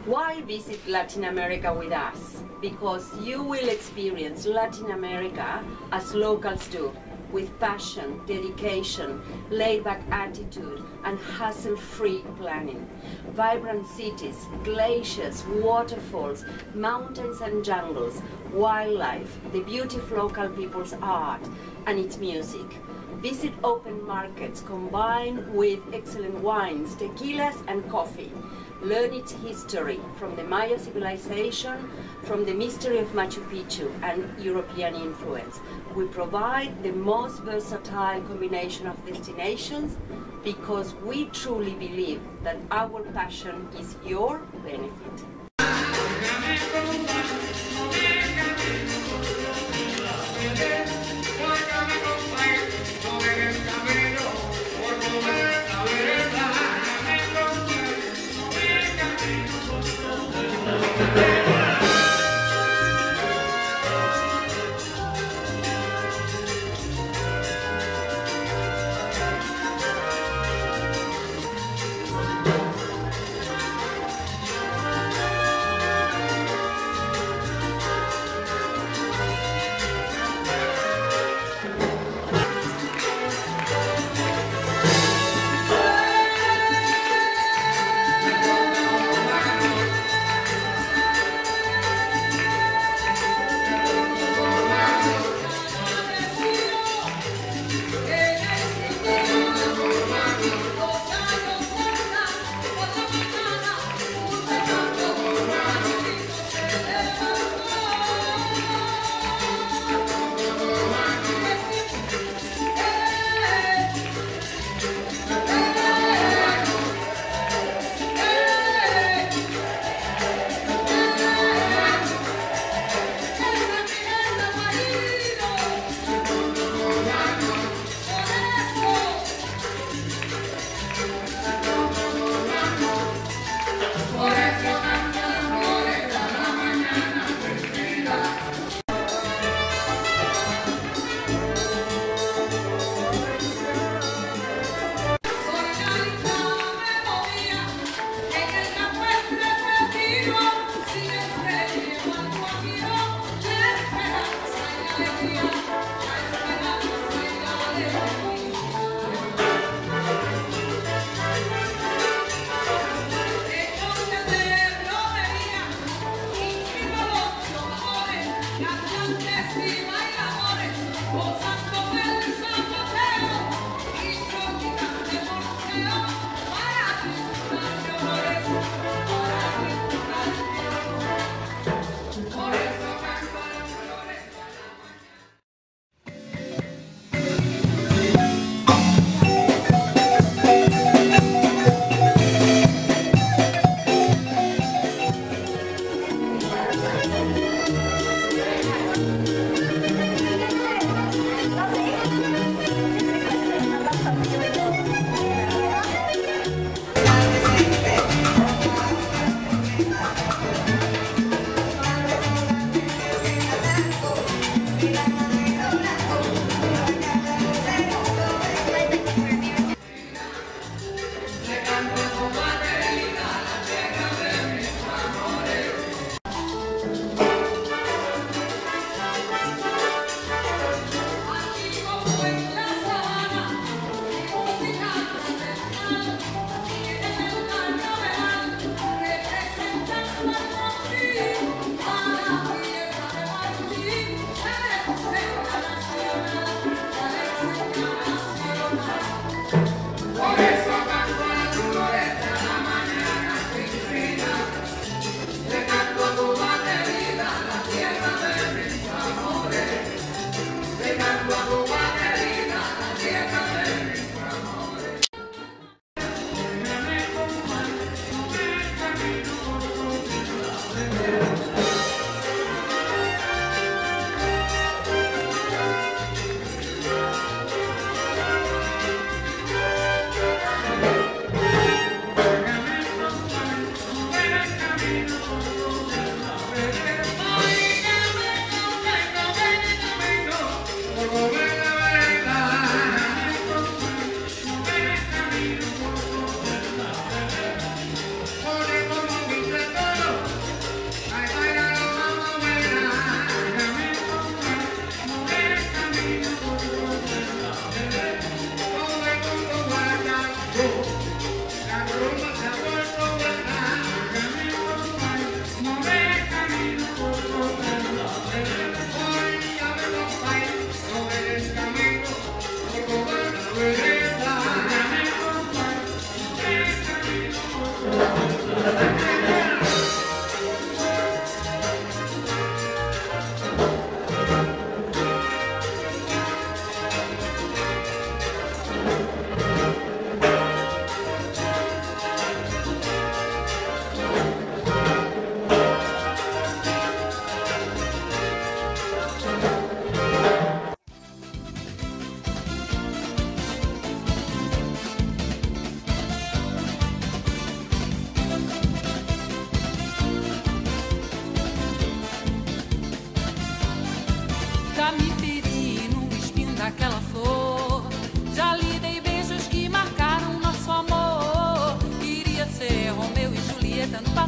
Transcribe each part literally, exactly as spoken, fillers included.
Why visit Latin America with us? Because you will experience Latin America as locals do, with passion, dedication, laid-back attitude, and hassle-free planning. Vibrant cities, glaciers, waterfalls, mountains and jungles, wildlife, the beauty of local people's art, and its music. Visit open markets combined with excellent wines, tequilas, and coffee. Learn its history from the Maya civilization, from the mystery of Machu Picchu and European influence. We provide the most versatile combination of destinations because we truly believe that our passion is your benefit.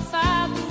outside the